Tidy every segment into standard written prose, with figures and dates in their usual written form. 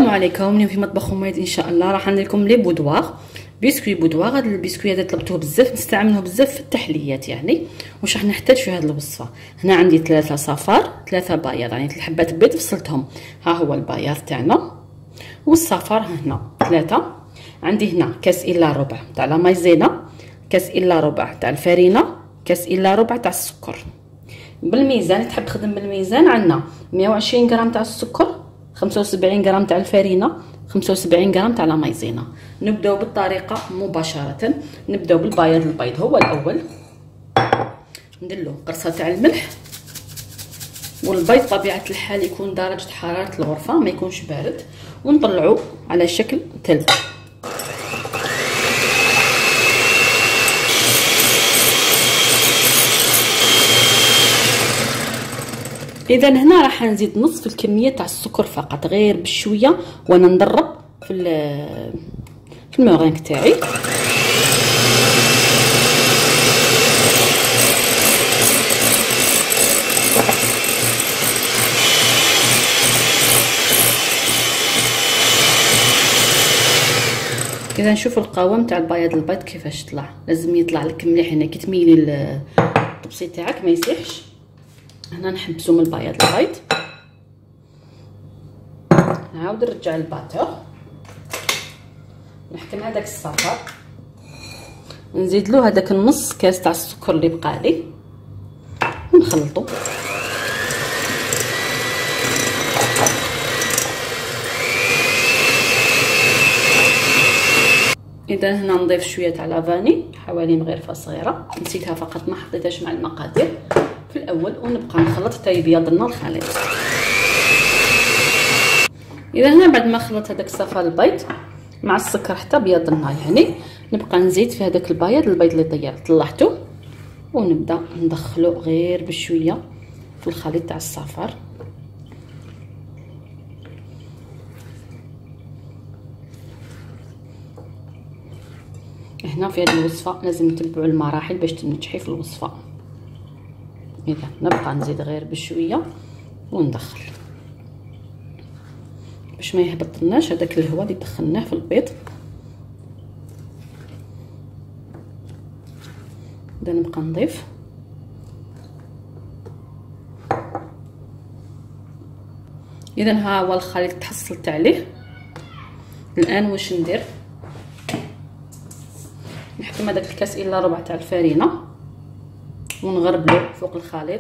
السلام عليكم. اليوم في مطبخ أميد ان شاء الله راح ندير لكم لي بودواغ، بسكوي بودواغ. هذا البسكوي هذا طلبتوه بزاف، نستعملوه بزاف في التحليات يعني. واش راح نحتاج في هذه الوصفه؟ هنا عندي 3 صفار، 3 بياض، يعني 3 حبات بيض فصلتهم. ها هو البياض تاعنا والصفار هنا 3. عندي هنا كاس الا ربع تاع لا مايزينا، كاس الا ربع تاع الفارينه، كاس الا ربع تاع السكر. بالميزان تحب تخدم بالميزان، عندنا 120 غرام تاع السكر، 75 غرام تاع الفارينه، 75 غرام تاع لا مايزينا. نبداو بالطريقه مباشره. نبداو بالبياض البيض هو الاول، نديرلو قرصه تاع الملح، والبيض طبيعه الحال يكون درجه حراره الغرفه ما يكونش بارد، ونطلعو على شكل ثلج. اذا هنا راح نزيد نصف الكميه تاع السكر فقط، غير بشويه وانا ندرب في الموغين تاعي. اذا نشوفوا القوام تاع البياض البيض كيفاش طلع، لازم يطلع لك مليح. هنا كي تميلي الطبسي تاعك ما يسيحش. هنا نحبسو من البياض البيض، نعاود نرجع الباتور، نحكم هذاك الصفار، نزيد له هذاك النص كاس تاع السكر اللي بقى لي ونخلطو. اذا هنا نضيف شويه تاع لافاني، حوالي مغرفه صغيره، نسيتها فقط ما حطيتهاش مع المقادير في الاول، ونبقى نخلط حتى يبيض لنا الخليط. اذا هنا بعد ما خلطت هذاك الصفار البيض مع السكر حتى بيض لنا، يعني نبقى نزيد في هذاك البياض اللي طلعته، ونبدا ندخلو غير بشويه في الخليط تاع الصفار. هنا في هذه الوصفه لازم نتبعوا المراحل باش تنجحي في الوصفه. اذا نبقى نزيد غير بشويه وندخل باش ما يهبطلناش هذاك الهواء اللي دخلناه في البيض. اذا نبقى نضيف. اذا ها هو الخليط تحصلت عليه. الان واش ندير؟ نحكم هذاك الكاس الا ربع تاع الفارينه ونغربلو فوق الخليط،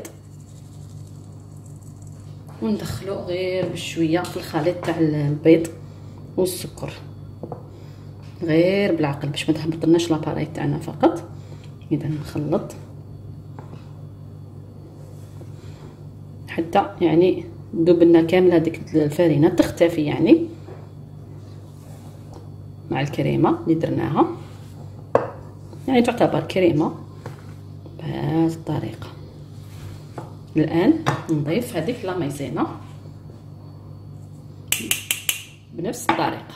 وندخلو غير بشويه في الخليط تاع البيض والسكر، غير بالعقل باش ما تهبطلناش لاباري تاعنا فقط. اذا نخلط حتى يعني تذوب لنا كامل هذيك الفارينه، تختفي يعني مع الكريمه اللي درناها، يعني تعتبر كريمه بهذه الطريقه. الان نضيف هذيك لا مايزينا بنفس الطريقه،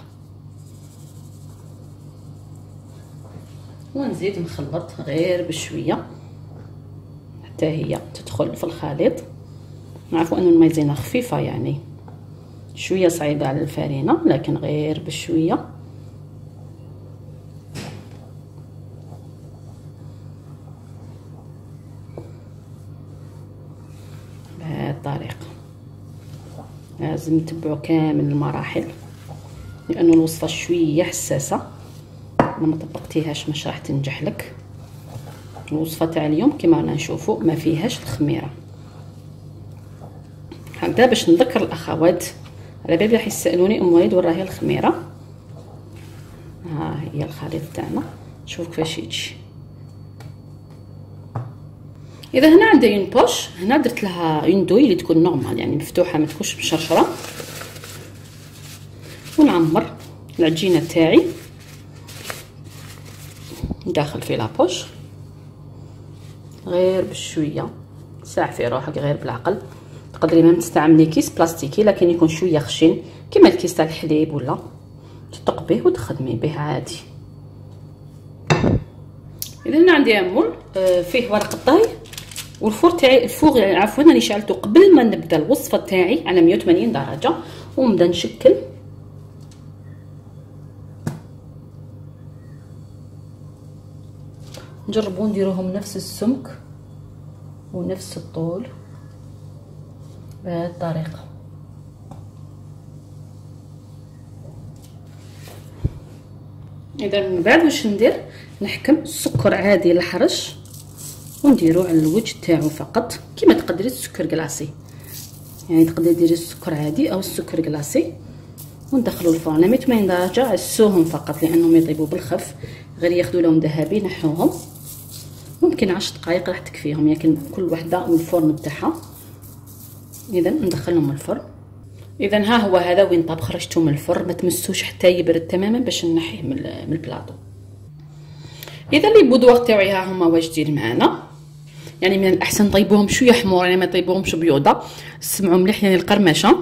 ونزيد نخلط غير بشويه حتى هي تدخل في الخليط. نعرفوا ان المايزينا خفيفه يعني شويه صعيبه على الفارينه، لكن غير بشويه. بهذه الطريقه لازم نتبعوا كامل المراحل، لانه الوصفه شويه حساسه، ما طبقتيهاش مش راح تنجح لك. الوصفه تاع اليوم كما رانا نشوفوا ما فيهاش الخميره. هكذا باش نذكر الاخوات على بالي راح يسالوني وليد وين راهي الخميره. ها هي الخليط تاعنا، شوف كيفاش يجي. اذا هنا عندي اون بوش، هنا درت لها اون دوي اللي تكون نورمال يعني مفتوحه ما تكونش مشرشره، ونعمر العجينه تاعي داخل في لابوش غير بشويه. ساع في روحك غير بالعقل. تقدري ما تستعملي كيس بلاستيكي لكن يكون شويه خشن كيما الكيس تاع الحليب، ولا تثقبيه وتخدمي به عادي. اذا هنا عندي مول فيه ورق الطهي، والفور تاعي الفوغ عفوا راني شعلته قبل ما نبدا الوصفه تاعي على 180 درجه، ونبدا نشكل نجربوا نديروهم نفس السمك ونفس الطول بهذه الطريقه. اذا من بعد واش ندير، نحكم السكر عادي الحرش ونديرو على الوجه تاعو فقط، كيما تقدري السكر كلاصي، يعني تقدري ديري السكر عادي او السكر كلاصي وندخلوا الفرن 180 درجه. عسوهم فقط لانهم يطيبوا بالخف، غير ياخذوا لون ذهبي نحوهم، ممكن 10 دقائق راح تكفيهم، لكن كل وحده من الفرن تاعها. اذا ندخلهم الفرن. اذا ها هو هذا وين طاب، خرجته من الفرن، ما تمسوش حتى يبرد تماما باش نحيه من البلاطو. اذا لي بودوار تاعي ها هما واجدين معنا، يعني من الاحسن نطيبوهم شويه حمور، يعني ما نطيبوهمش بيوضه. سمعوا مليح يعني القرمشه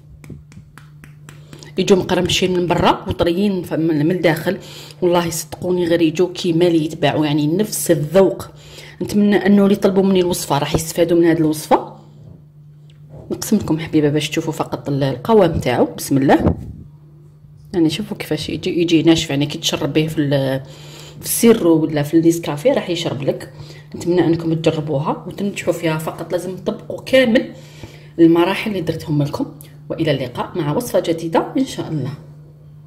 يجوا مقرمشين من برا وطريين من الداخل، والله صدقوني غير يجوا كيما اللي يتباعوا، يعني نفس الذوق. نتمنى انه اللي طلبوا مني الوصفه راح يستفادوا من هذه الوصفه. نقسم لكم حبيبه باش تشوفوا فقط القوام تاعو. بسم الله، يعني شوفوا كيفاش يجي ناشف، يعني كي تشرب به في السيرو ولا في النيسكافيه راح يشرب لك. نتمنى انكم تجربوها وتنجحوا فيها، فقط لازم تطبقوا كامل المراحل اللي درتهم لكم. والى اللقاء مع وصفه جديده ان شاء الله.